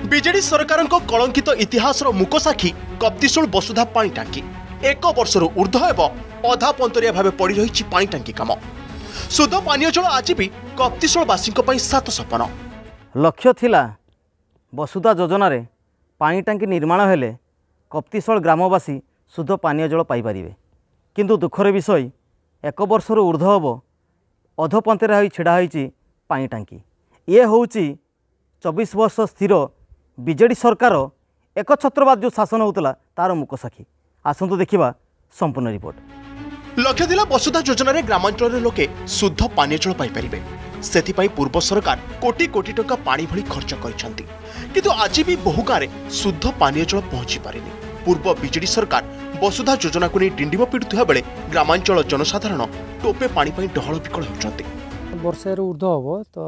BJD सरकार कलंकित इतिहास मुकसाक्षी कप्तिशोल वसुधा पानी टांकी 1 वर्षर ऊर्ध्व एवं अधा पंतरिया भाव पड़ रही पानी टांकी काम। शुद्ध पानीय जल आज भी कप्तिशोलवासी सात सपन। लक्ष्य थिला वसुधा योजन रे पानी टांकी निर्माण हेले कप्तिशोल ग्रामवासी शुद्ध पानीय जल पाइपर, किंतु दुखर विषय 1 वर्षर ऊर्ध्व हम अधपंतेरा छिड़ा होती पानी टांकी। ये हूँ 24 वर्ष स्थिर बीजेडी सरकार एक छत्रवाद जो शासन होता तार मुकसाक्षी। आसतु देखा संपूर्ण रिपोर्ट। लक्ष्य थिला वसुधा योजन रे ग्रामांचल लोके शुद्ध पानीय जल पाइपर, से पूर्व सरकार कोटी कोटी टंका पानी भली खर्च करिसेंती, किंतु आज भी बहु गाँव में शुद्ध पानीय जल पहुंची पारेनी। पूर्व बीजेडी सरकार वसुधा योजना को नहीं डिंडिम पीड़ुवा बेले ग्रामांचल जनसाधारण टोपे पानी डहल विकल होती। वर्षे ऊर्ध्व हम तो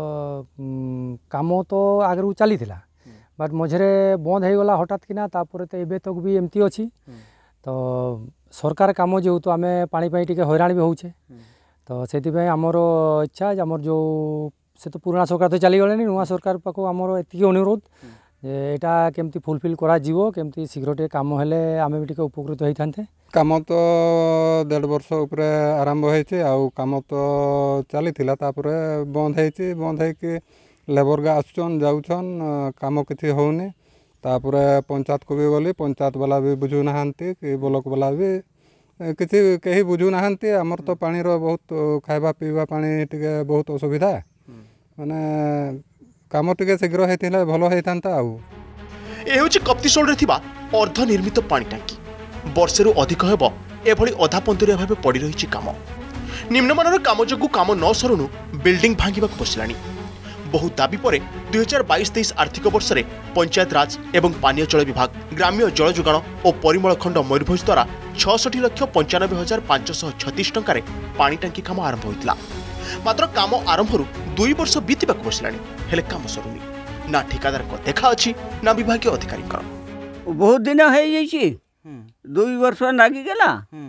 काम तो आगु चली बट मझे बंद हो गला हठात किना, तापर तो एबे तक भी एमती अच्छी। तो सरकार काम जेहेतु आम पानी टिके हैरान भी होचे, तो से आमर इच्छा आमर जो से तो पुराना सरकार तो चली गले, नुआ सरकार पाक आमर एति अनुरोध एटा केमती फुलफिल करा जीवो, केमती शीघ्र टे काम हेले आमे भी टिके उपकृत होई थांते। काम तो 1.5 वर्ष उपरे आरंभ होइছে, आउ काम तो चली थिला, तापरे बंद होइছে। बंद है कि लेबर गा आसुचन जाउचन, काम किछि होउनी। तापरे पंचायत को भी गली, पंचायत वाला भी बुझु नाहंती कि ब्लॉक वाला भी किछि केही बुझु नाहंती। हमर तो पानी रो बहुत खाइबा पीवा पानी टिके बहुत असुविधा, माने काम टिके शीघ्र हेतिले भलो हेतांता। आउ ए होछि कप्तिशोल रे थिबा अर्धनिर्मित पानी टांकी। वर्षेरु अधिक हेब एभली अधा पंतरिया भाव पड़ रही काम। निम्नमानर काम जोगु काम न सरुनु बिल्डिंग भांगिबाक बसिलानी। बहु दाबी पर 2022-23 आर्थिक वर्ष में पंचायत राज एवं पानीय जल विभाग, ग्राम्य जल जोगाण और परिमल खंड मयूरभंज द्वारा 66,95,536 टंकार पानी टांकी काम आरंभ होता। मात्र काम आरंभ 2 वर्ष बीतवाक बसिलानी, हेले काम सरुनी। ना ठिकादार को देखा अच्छी ना विभागीय अधिकारी। बहुत दिन है 2 वर्ष नागिगला,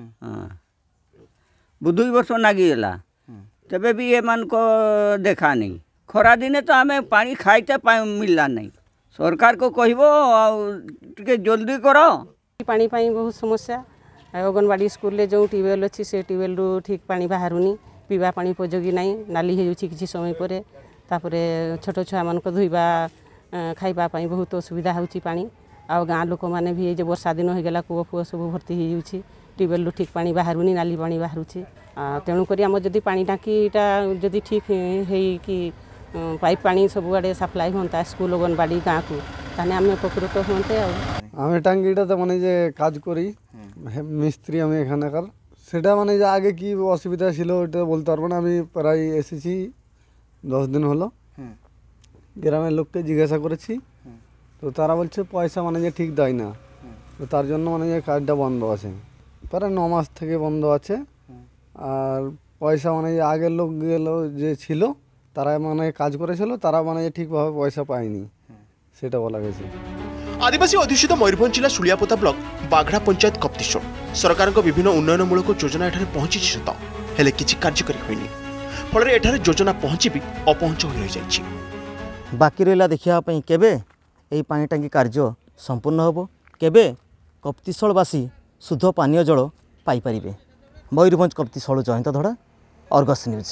2 वर्ष नागिगला, तबे भी ये मन को देखा नहीं। खरा दिने तो आमे पानी खाइते मिलला नहीं। सरकार को कहबो टिके जल्दी करो। पानी बहुत समस्या। अंगनवाड़ी स्कूल ले जो ट्यूबवेल अच्छी से ट्यूबवेल रु ठीक पानी बाहरुनी, पीवा पानी उपयोगी नहीं, नाली हो किसी समय पर। तापरे छोट छुआ मान धोइबा खाइबा पानी बहुत असुविधा होची पानी। आ गाँ लोक मैंने भी जो वर्षा दिन हो गला कूଅ फुଅ सब भर्ती हो ट्यूबवेल ठीक पानी बाहरुनी, नाली पानी बाहरुची। तेणुक आम जदि पानी टांकीटा जदि ठीक है पाइप पानी सब आड़े सप्लाई होता स्कूल अंगनवाड़ी गाँव को, ताने आम उपकृत होते। आम टांकीटा तो माने जे काज करी मिस्त्री आम एखानकार सेटा माने जे आगे की असुविधा छिलो ओटा बोलते पारबो ना। आमी प्राय एसेছি 10 दिन हलो, ग्रामेर लोकके जिज्ञासा करेছি, तो तारा बोलছে পয়সা মানে যে ঠিক দেয় না, তো তার জন্য মানে যে কাজটা বন্ধ আছে। প্রায় 9 মাস থেকে বন্ধ আছে। আর পয়সা মানে যে আগের লোক গেলো যে ছিল তারা মানে কাজ করেছিল, তারা মানে ঠিকভাবে পয়সা পায়নি, সেটা বলা গেছে। आदिवासी अध्युषित मयूरभंज जिला सुलियापोता ब्लॉक बाघड़ा पंचायत कप्तिशोल सरकार विभिन्न उन्नयनमूलक योजना एठारे पहुंची सत, हेले किछि कार्यकारी होइनी। फल एठारे योजना पहुंची भी अपहुंच हो रही जाइछि। बाकी रहा देखा केबे यही पानी टांकी कार्य संपूर्ण होब, केबे कप्तिशोलवासी शुद्ध पानीय जल पाइपर। मयूरभंज कप्तिशोल जयंत धड़ा, अर्गस न्यूज।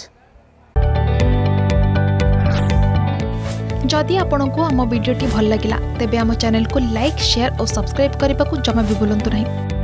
जदि आपंक आम भिडी भल लगा तेब आम चैनल को लाइक, शेयर और सब्सक्राइब करने को जमा भी भूलु नहीं।